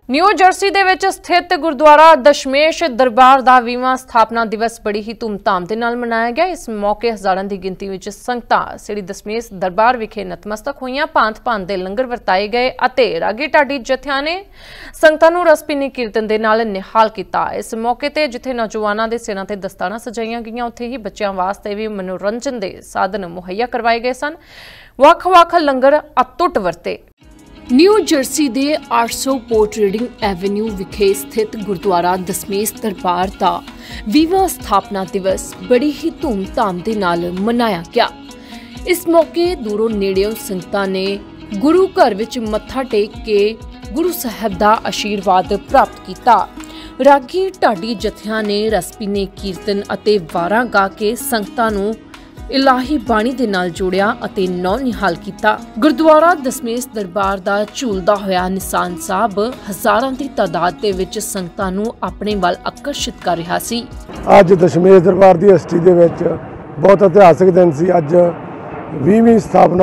New Jersey दे विच स्थित गुरुद्वारा दशमेश दरबार का 20वां स्थापना दिवस बड़ी ही धूमधाम के नाल मनाया गया। इस मौके हज़ारां की गिनती विच संगतां श्री दशमेश दरबार विखे नतमस्तक होईयां। भांत भांत दे लंगर वरताए गए अते रागी ढाडी जत्थियां ने संगतां नूं रसपीनी कीर्तन दे नाल निहाल कीता। इस मौके ते जिथे नौजवानां दे सिरां ते दस्तारां सजाईयां गईयां, उत्थे ही बच्चों वास्ते भी मनोरंजन के साधन मुहैया करवाए गए सन। वख-वख लंगर अतुट वरते। न्यू जर्सी के 800 पोर्ट रीडिंग एवेन्यू विखे स्थित गुरुद्वारा दशमेश दरबार का 20वां स्थापना दिवस बड़ी ही धूमधाम के नाल मनाया गया। इस मौके दूरों नेड़ियों संगतां ने गुरु घर विच मत्था टेक के गुरु साहब का आशीर्वाद प्राप्त किया। रागी ढाडी जत्थियां ने रसपीने कीर्तन अते वारां गा के संगतां नूं इलाही बाणी दे नाल जोड़िया अते नौ निहाल किया। गुरुद्वारा दशमेश दरबार दा झूलदा होया निशान साहब हज़ारां दी तादाद दे विच संगतां नूं अपने वल आकर्षित कर रहा सी। अज दशमेश दरबार की हिस्ट्री दे विच बहुत इतिहासक दिन सी। अज 20वां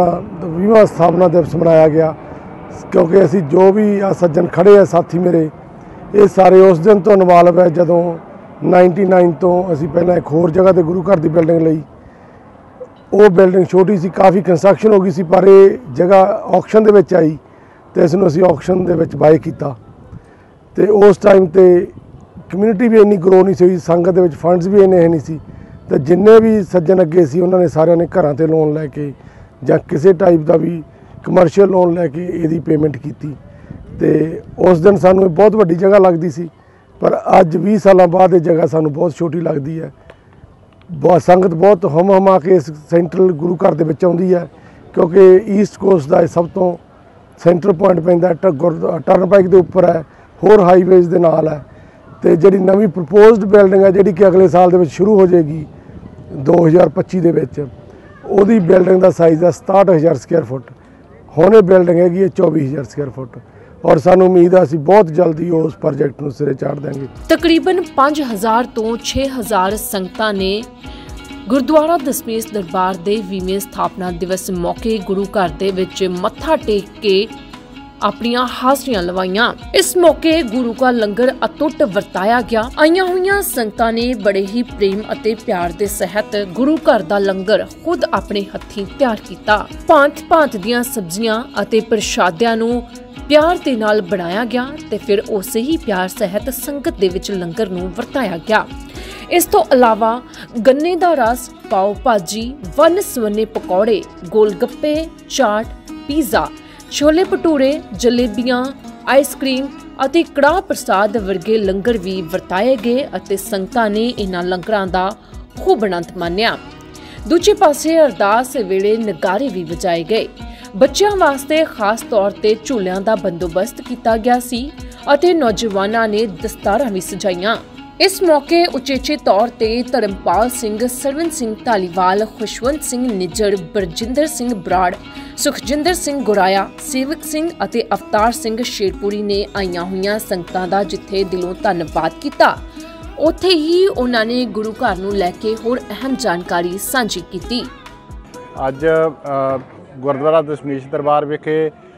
स्थापना दिवस मनाया गया, क्योंकि असी जो भी सज्जन खड़े हैं साथी मेरे, ये सारे उस दिन तो इनवॉल्व है जदों 99 तो असी पहला एक होर जगह ते गुरु घर की बिल्डिंग लई। वो बिल्डिंग छोटी सी, काफ़ी कंस्ट्रक्शन हो गई सी, पर ये जगह ऑक्शन दे विच आई तो इसनूं असीं ऑक्शन दे विच बाय कीता। ते उस टाइम ते कम्यूनिटी भी इन्नी ग्रो नहीं सी, संगत दे विच फंड्स भी इन्ने नहीं सी, तो जिन्ने भी सज्जन अगे सी उन्होंने सारिਆਂ ने घरां ते लोन लैके जां किसी टाइप का भी कमर्शियल लोन लैके इहदी पेमेंट कीती। ते उस दिन सानूं बहुत वड्डी जगह लगदी सी, पर अज 20 साल बाद ये जगह सानूं बहुत छोटी लगती है। बहुत संगत बहुत हम हमा के इस सेंट्रल गुरु घर के विच आउंदी है, क्योंकि ईस्ट कोस्ट का सब तो सेंटर पॉइंट पैंदा टर्नपाइक के उपर है, होर हाईवेज के नाल है। तो जी नवी प्रपोज्ड बिल्डिंग है जी कि अगले साल के शुरू हो जाएगी 2025 के विच, उहदी बिल्डिंग का साइज़ है 67,000 स्क्वायर फुट। हुण ये बिल्डिंग हैगी 24,000 स्क्वायर फुट, और सानू उम्मीद है बहुत जल्दी उस प्रोजेक्ट नूं सिरे चाढ़ देंगे। तकरीबन 5,000 तो 6,000 संगतां ने गुरुद्वारा दशमेश दरबार दे 20वें स्थापना दिवस मौके गुरु घर दे विच मत्था टेक के अपनियां हाज़रियां लवाइयां। इस मौके गुरु का लंगर अतुट वरताया गया। आईयां होईयां संगतां ने बड़े ही प्रेम अते प्यार दे सहत गुरु घर दा लंगर खुद अपने हत्थीं तैयार कीता। भांत भांत दियां सब्जियां अते प्रशादियां नूं प्यार दे नाल बनाया गया ते फिर उसे ही प्यार सहत संगत दे विच लंगर नूं वरताया गया। इस तो अलावा गन्ने दा रस, पाव भाजी, वन सवन्ने पकौड़े, गोलगप्पे, चाट, पिज़्ज़ा, छोले भटूरे, जलेबियां, आइसक्रीम अते कड़ाह प्रसाद वर्गे लंगर भी वरताए गए अते संगतां ने इन्हां लंगरां दा खूब आनंद मानिया। दूजे पासे अरदास वेले नगारे भी वजाए गए। बच्चों वास्ते खास तौर ते झूलियां दा बंदोबस्त किया गया सी अते नौजवानां ने दस्तारां भी सजाईयां। इस मौके उचेचे तौर ते धर्मपाल सिंह, सरवण सिंह धालीवाल, खुशवंत सिंह निज्जर, बरजिंदर सिंह बराड़, सुखजिंदर सिंह गुराया, सेवक सिंह अते अवतार सिंह शेरपुरी ने आईयां होईयां संगतां दा जिथे दिलों धन्नवाद किया, उत्थे ही उन्हां ने गुरु घर नूं लैके होर अहम जानकारी सांझी कीती। अज गुरुद्वारा दशमेश दरबार विखे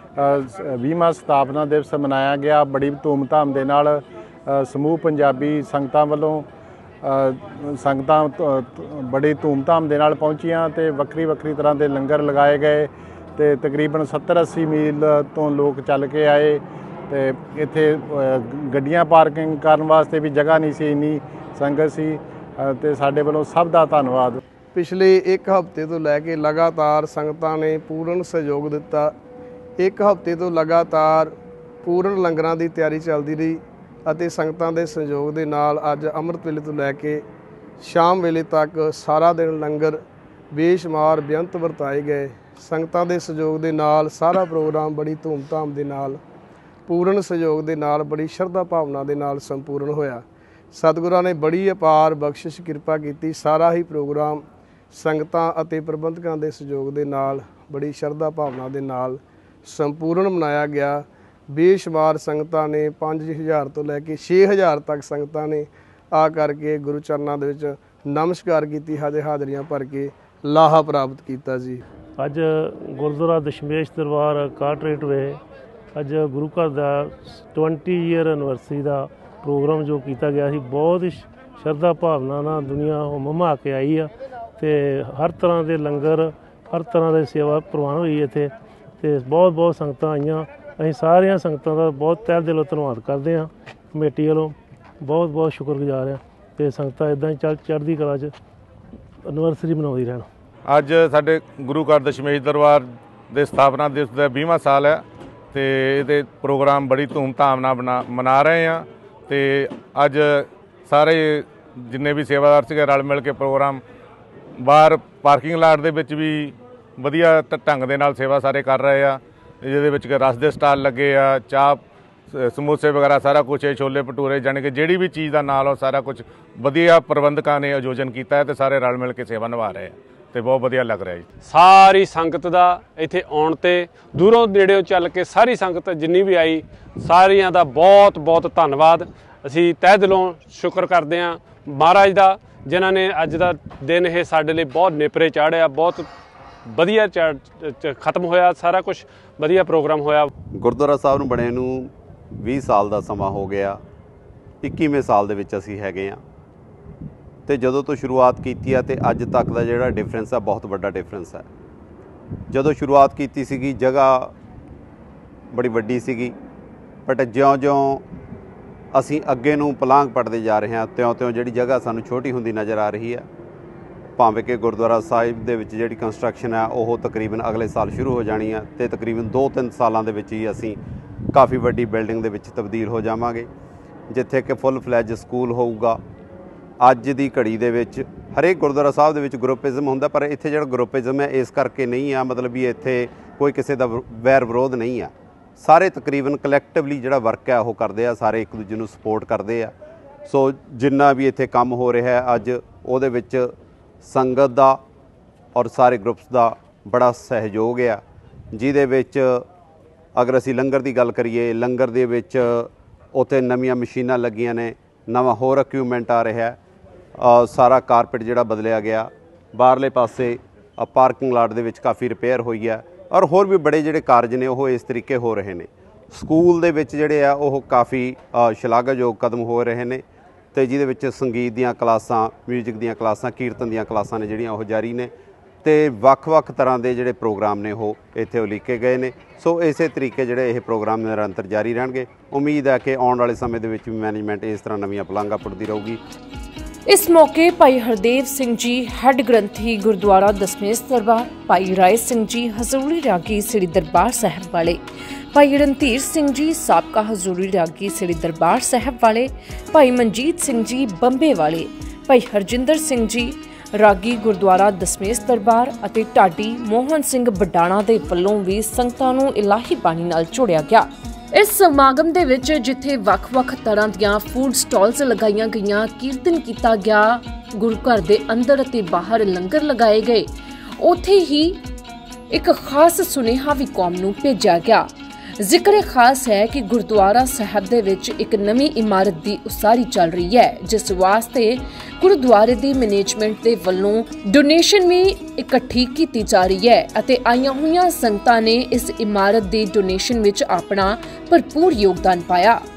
20वां स्थापना दिवस मनाया गया। बड़ी धूमधाम दे नाल समूह पंजाबी संगतां वालों संगतां बड़ी धूमधाम दे नाल पहुंचियां ते वक्री वक्री तरह के लंगर लगाए गए। तो तकरीबन 70-80 मील तो लोग चल के आए। तो इत्थे गड्डियां पार्किंग करन वास्ते भी जगह नहीं सी, इन्नी संगत सी। ते साडे वालों सब दा धन्नवाद। पिछले एक हफ्ते तो लैके लगातार संगतां ने पूर्ण सहयोग दिता। एक हफ्ते तो लगातार पूर्ण लंगरां की तैयारी चलती रही ਅਤੇ ਸੰਗਤਾਂ ਦੇ ਸਹਿਯੋਗ ਦੇ ਨਾਲ ਅੱਜ ਅੰਮ੍ਰਿਤ ਵੇਲੇ ਤੋਂ ਲੈ ਕੇ ਸ਼ਾਮ ਵੇਲੇ ਤੱਕ ਸਾਰਾ ਦਿਨ ਲੰਗਰ ਬੇਸ਼ੁਮਾਰ ਬੇਅੰਤ ਵਰਤਾਏ ਗਏ। ਸੰਗਤਾਂ ਦੇ ਸਹਿਯੋਗ ਦੇ ਨਾਲ ਸਾਰਾ ਪ੍ਰੋਗਰਾਮ ਬੜੀ ਧੂਮਧਾਮ ਦੇ ਨਾਲ ਪੂਰਨ ਸਹਿਯੋਗ ਦੇ ਨਾਲ ਬੜੀ ਸ਼ਰਧਾ ਭਾਵਨਾ ਦੇ ਨਾਲ ਸੰਪੂਰਨ ਹੋਇਆ। ਸਤਿਗੁਰਾਂ ਨੇ ਬੜੀ ਅਪਾਰ ਬਖਸ਼ਿਸ਼ ਕਿਰਪਾ ਕੀਤੀ। ਸਾਰਾ ਹੀ ਪ੍ਰੋਗਰਾਮ ਸੰਗਤਾਂ ਅਤੇ ਪ੍ਰਬੰਧਕਾਂ ਦੇ ਸਹਿਯੋਗ ਦੇ ਨਾਲ ਬੜੀ ਸ਼ਰਧਾ ਭਾਵਨਾ ਦੇ ਨਾਲ ਸੰਪੂਰਨ ਮਨਾਇਆ ਗਿਆ। बेशुमार संगतां ने 5,000 तो लैके 6,000 तक संगतां ने आ करके गुरु चरणों दे विच नमस्कार की, हाज़रियां भर के लाहा प्राप्त किया जी। अज गुरुद्वारा दशमेश दरबार काटरेट वे ਅੱਜ ਗੁਰੂ ਘਰ ਦਾ 20 ਈਅਰ ਐਨਵਰਸਰੀ ਦਾ ਪ੍ਰੋਗਰਾਮ ਜੋ ਕੀਤਾ ਗਿਆ ਸੀ, ਬਹੁਤ ਹੀ ਸ਼ਰਧਾ ਭਾਵਨਾ ਨਾਲ ਦੁਨੀਆ ਹੁਮਾ ਕੇ ਆਈ ਆ ਤੇ ਹਰ ਤਰ੍ਹਾਂ ਦੇ ਲੰਗਰ, ਹਰ ਤਰ੍ਹਾਂ ਦੀ ਸੇਵਾ ਪ੍ਰਵਾਨ ਹੋਈ ਇੱਥੇ ਤੇ ਬਹੁਤ ਸੰਗਤਾਂ ਆਈਆਂ। ਅਸੀਂ ਸਾਰੀਆਂ ਸੰਗਤਾਂ ਦਾ ਬਹੁਤ ਤਹਿ ਦਿਲੋਂ ਧੰਨਵਾਦ ਕਰਦੇ ਹਾਂ। ਕਮੇਟੀ ਵੱਲੋਂ ਬਹੁਤ ਸ਼ੁਕਰਗੁਜ਼ਾਰ ਹਾਂ ਤੇ ਸੰਗਤਾਂ ਇੱਦਾਂ ਹੀ ਚੜ੍ਹਦੀ ਕਲਾ 'ਚ ਐਨਵਰਸਰੀ ਮਨਾਉਂਦੀ ਰਹਿਣ। ਅੱਜ ਸਾਡੇ ਗੁਰੂ ਘਰ ਦਸ਼ਮੇਸ਼ ਦਰਬਾਰ ਦੇ ਸਥਾਪਨਾ ਦਿਵਸ ਦਾ 20ਵਾਂ ਸਾਲ ਹੈ ਤੇ ਇਹਦੇ ਪ੍ਰੋਗਰਾਮ ਬੜੀ ਧੂਮ-ਧਾਮ ਨਾਲ ਮਨਾ ਰਹੇ ਹਾਂ ਤੇ ਅੱਜ ਸਾਰੇ ਜਿੰਨੇ ਵੀ ਸੇਵਾਦਾਰ ਸੀਗੇ ਰਲ ਮਿਲ ਕੇ ਪ੍ਰੋਗਰਾਮ ਬਾਹਰ ਪਾਰਕਿੰਗ ਲਾਟ ਦੇ ਵਿੱਚ ਵੀ ਵਧੀਆ ਢੰਗ ਦੇ ਨਾਲ ਸੇਵਾ ਸਾਰੇ ਕਰ ਰਹੇ ਆ, ਜਿਹਦੇ ਵਿੱਚ ਕਿ ਰਸ ਦੇ ਸਟਾਲ ਲੱਗੇ ਆ, ਚਾਹ ਸਮੋਸੇ ਵਗੈਰਾ ਸਾਰਾ ਕੁਛ, ਛੋਲੇ ਭਟੂਰੇ, ਜਾਣੀ ਕਿ ਜਿਹੜੀ ਵੀ ਚੀਜ਼ ਦਾ ਨਾਲ ਉਹ ਸਾਰਾ ਕੁਛ ਵਧੀਆ ਪ੍ਰਬੰਧਕਾਂ ਨੇ ਆਯੋਜਨ ਕੀਤਾ ਹੈ ਤੇ ਸਾਰੇ ਰਲ ਮਿਲ ਕੇ ਸੇਵਾ ਨਿਭਾ ਰਹੇ ਆ ਤੇ ਬਹੁਤ ਵਧੀਆ ਲੱਗ ਰਿਹਾ ਜੀ। ਸਾਰੀ ਸੰਗਤ ਦਾ ਇੱਥੇ ਆਉਣ ਤੇ ਦੂਰੋਂ ਨੇੜਿਓਂ ਚੱਲ ਕੇ ਸਾਰੀ ਸੰਗਤ ਜਿੰਨੀ ਵੀ ਆਈ ਸਾਰਿਆਂ ਦਾ ਬਹੁਤ ਧੰਨਵਾਦ। ਅਸੀਂ ਤਹਿ ਦਿਲੋਂ ਸ਼ੁਕਰ ਕਰਦੇ ਹਾਂ ਮਹਾਰਾਜ ਦਾ, ਜਿਨ੍ਹਾਂ ਨੇ ਅੱਜ ਦਾ ਦਿਨ ਇਹ ਸਾਡੇ ਲਈ ਬਹੁਤ ਨੇਪਰੇ ਚਾੜਿਆ, ਬਹੁਤ ਵਧੀਆ ਖਤਮ ਹੋਇਆ, ਸਾਰਾ ਕੁਛ ਵਧੀਆ ਪ੍ਰੋਗਰਾਮ ਹੋਇਆ। ਗੁਰਦੁਆਰਾ ਸਾਹਿਬ ਨੂੰ ਬਣੇ ਨੂੰ 20 ਸਾਲ ਦਾ ਸਮਾਂ ਹੋ ਗਿਆ, 21ਵੇਂ ਸਾਲ ਦੇ ਵਿੱਚ ਅਸੀਂ ਹੈਗੇ ਹਾਂ ਤੇ ਜਦੋਂ ਤੋਂ ਸ਼ੁਰੂਆਤ ਕੀਤੀ ਆ ਤੇ ਅੱਜ ਤੱਕ ਦਾ ਜਿਹੜਾ ਡਿਫਰੈਂਸ ਆ ਬਹੁਤ ਵੱਡਾ ਡਿਫਰੈਂਸ ਹੈ। ਜਦੋਂ ਸ਼ੁਰੂਆਤ ਕੀਤੀ ਸੀਗੀ ਜਗ੍ਹਾ ਬੜੀ ਵੱਡੀ ਸੀਗੀ, ਬਟ ਜਿਉਂ-ਜਿਉਂ ਅਸੀਂ ਅੱਗੇ ਨੂੰ ਪਲਾਂਘ ਪੜਦੇ ਜਾ ਰਹੇ ਹਾਂ ਤਿਉਂ-ਤਿਉਂ ਜਿਹੜੀ ਜਗ੍ਹਾ ਸਾਨੂੰ ਛੋਟੀ ਹੁੰਦੀ ਨਜ਼ਰ ਆ ਰਹੀ ਹੈ। ਭਾਵੇਂ ਕਿ ਗੁਰਦੁਆਰਾ ਸਾਹਿਬ ਦੇ ਵਿੱਚ ਜਿਹੜੀ ਕੰਸਟਰਕਸ਼ਨ ਹੈ ਉਹ ਤਕਰੀਬਨ ਅਗਲੇ ਸਾਲ ਸ਼ੁਰੂ ਹੋ ਜਾਣੀ ਹੈ ਤੇ ਤਕਰੀਬਨ 2-3 ਸਾਲਾਂ ਦੇ ਵਿੱਚ ਹੀ ਅਸੀਂ ਕਾਫੀ ਵੱਡੀ ਬਿਲਡਿੰਗ ਦੇ ਵਿੱਚ ਤਬਦੀਲ ਹੋ ਜਾਵਾਂਗੇ, ਜਿੱਥੇ ਕਿ ਫੁੱਲ ਫਲੈਜ ਸਕੂਲ ਹੋਊਗਾ। ਅੱਜ ਦੀ ਘੜੀ ਦੇ ਵਿੱਚ ਹਰੇਕ ਗੁਰਦੁਆਰਾ ਸਾਹਿਬ ਦੇ ਵਿੱਚ ਗਰੁੱਪਿਜ਼ਮ ਹੁੰਦਾ, ਪਰ ਇੱਥੇ ਜਿਹੜਾ ਗਰੁੱਪਿਜ਼ਮ ਹੈ ਇਸ ਕਰਕੇ ਨਹੀਂ ਆ, ਮਤਲਬ ਵੀ ਇੱਥੇ ਕੋਈ ਕਿਸੇ ਦਾ ਵੈਰ ਵਿਰੋਧ ਨਹੀਂ ਆ। ਸਾਰੇ ਤਕਰੀਬਨ ਕਲੈਕਟਿਵਲੀ ਜਿਹੜਾ ਵਰਕ ਹੈ ਉਹ ਕਰਦੇ ਆ, ਸਾਰੇ ਇੱਕ ਦੂਜੇ ਨੂੰ ਸਪੋਰਟ ਕਰਦੇ ਆ। ਸੋ ਜਿੰਨਾ ਵੀ ਇੱਥੇ ਕੰਮ ਹੋ ਰਿਹਾ ਹੈ ਅੱਜ ਉਹਦੇ ਵਿੱਚ ਸੰਗਤ ਦਾ ਔਰ ਸਾਰੇ ਗਰੁੱਪਸ ਦਾ ਬੜਾ ਸਹਿਯੋਗ ਆ, ਜਿਹਦੇ ਵਿੱਚ ਅਗਰ ਅਸੀਂ ਲੰਗਰ ਦੀ ਗੱਲ ਕਰੀਏ, ਲੰਗਰ ਦੇ ਵਿੱਚ ਉੱਥੇ ਨਵੀਆਂ ਮਸ਼ੀਨਾਂ ਲੱਗੀਆਂ ਨੇ, ਨਵਾਂ ਹੋਰ ਇਕਵਿਪਮੈਂਟ ਆ ਰਿਹਾ, ਸਾਰਾ ਕਾਰਪੇਟ ਜਿਹੜਾ ਬਦਲਿਆ ਗਿਆ, ਬਾਹਰਲੇ ਪਾਸੇ ਪਾਰਕਿੰਗ ਲਾਟ ਦੇ ਵਿੱਚ ਕਾਫੀ ਰਿਪੇਅਰ ਹੋਈ ਹੈ ਔਰ ਹੋਰ ਵੀ ਬੜੇ ਜਿਹੜੇ ਕਾਰਜ ਨੇ ਉਹ ਇਸ ਤਰੀਕੇ ਹੋ ਰਹੇ ਨੇ। ਸਕੂਲ ਦੇ ਵਿੱਚ ਜਿਹੜੇ ਆ ਉਹ ਕਾਫੀ ਸ਼ਲਾਘਾਯੋਗ ਕਦਮ ਹੋ ਰਹੇ ਨੇ ਤੇ ਜਿਹਦੇ ਵਿੱਚ ਸੰਗੀਤ ਦੀਆਂ ਕਲਾਸਾਂ, ਮਿਊਜ਼ਿਕ ਦੀਆਂ ਕਲਾਸਾਂ, ਕੀਰਤਨ ਦੀਆਂ ਕਲਾਸਾਂ ਨੇ ਜਿਹੜੀਆਂ ਉਹ ਜਾਰੀ ਨੇ ਤੇ ਵੱਖ-ਵੱਖ ਤਰ੍ਹਾਂ ਦੇ ਜਿਹੜੇ ਪ੍ਰੋਗਰਾਮ ਨੇ ਉਹ ਇੱਥੇ ਉਲੀਕੇ ਗਏ ਨੇ। ਸੋ ਇਸੇ ਤਰੀਕੇ ਜਿਹੜੇ ਇਹ ਪ੍ਰੋਗਰਾਮ ਨਿਰੰਤਰ ਜਾਰੀ ਰਹਿਣਗੇ। ਉਮੀਦ ਹੈ ਕਿ ਆਉਣ ਵਾਲੇ ਸਮੇਂ ਦੇ ਵਿੱਚ ਵੀ ਮੈਨੇਜਮੈਂਟ ਇਸ ਤਰ੍ਹਾਂ ਨਵੀਆਂ ਪਲਾਂਘਾਂ ਪੁੱਟਦੀ ਰਹੂਗੀ। ਇਸ ਮੌਕੇ ਭਾਈ ਹਰਦੇਵ ਸਿੰਘ ਜੀ ਹੈੱਡ ਗ੍ਰੰਥੀ ਗੁਰਦੁਆਰਾ ਦਸਮੇਸ਼ ਦਰਬਾਰ, ਭਾਈ ਰਾਏ ਸਿੰਘ ਜੀ ਹਜ਼ੂਰੀ ਰਾਗੀ ਸ੍ਰੀ ਦਰਬਾਰ ਸਾਹਿਬ ਵਾਲੇ, ਭਾਈ ਰਣਧੀਰ ਸਿੰਘ ਜੀ ਸਾਬਕਾ ਹਜ਼ੂਰੀ ਰਾਗੀ ਸ੍ਰੀ ਦਰਬਾਰ ਸਾਹਿਬ ਵਾਲੇ, ਭਾਈ ਮਨਜੀਤ ਸਿੰਘ ਜੀ ਬੰਬੇ ਵਾਲੇ, ਭਾਈ ਹਰਜਿੰਦਰ ਸਿੰਘ ਜੀ ਰਾਗੀ ਗੁਰਦੁਆਰਾ ਦਸਮੇਸ਼ ਦਰਬਾਰ ਅਤੇ ਢਾਡੀ ਮੋਹਨ ਸਿੰਘ ਬਡਾਣਾ ਦੇ ਵੱਲੋਂ ਵੀ ਸੰਗਤਾਂ ਨੂੰ ਇਲਾਹੀ ਬਾਣੀ ਨਾਲ ਜੋੜਿਆ ਗਿਆ। ਇਸ ਸਮਾਗਮ ਦੇ ਵਿੱਚ ਜਿੱਥੇ ਵੱਖ-ਵੱਖ ਤਰ੍ਹਾਂ ਦੀਆਂ ਫੂਡ ਸਟਾਲਸ ਲਗਾਈਆਂ ਗਈਆਂ, ਕੀਰਤਨ ਕੀਤਾ ਗਿਆ, ਗੁਰੂ ਘਰ ਦੇ ਅੰਦਰ ਅਤੇ ਬਾਹਰ ਲੰਗਰ ਲਗਾਏ ਗਏ, ਉੱਥੇ ਹੀ ਇੱਕ ਖਾਸ ਸੁਨੇਹਾ ਵੀ ਕੌਮ ਨੂੰ ਭੇਜਿਆ ਗਿਆ। ਜ਼ਿਕਰ ਖਾਸ ਹੈ ਕਿ ਗੁਰਦੁਆਰਾ ਸਾਹਿਬ ਦੇ ਵਿੱਚ ਇੱਕ ਨਵੀਂ ਇਮਾਰਤ ਦੀ ਉਸਾਰੀ ਚੱਲ ਰਹੀ ਹੈ, ਜਿਸ ਵਾਸਤੇ ਗੁਰਦੁਆਰੇ ਦੀ ਮੈਨੇਜਮੈਂਟ ਦੇ ਵੱਲੋਂ ਡੋਨੇਸ਼ਨ ਵੀ ਇਕੱਠੀ ਕੀਤੀ ਜਾ ਰਹੀ ਹੈ ਅਤੇ ਆਈਆਂ ਹੋਈਆਂ ਸੰਗਤਾਂ ਨੇ ਇਸ ਇਮਾਰਤ ਦੀ ਡੋਨੇਸ਼ਨ ਵਿੱਚ ਆਪਣਾ ਭਰਪੂਰ ਯੋਗਦਾਨ ਪਾਇਆ।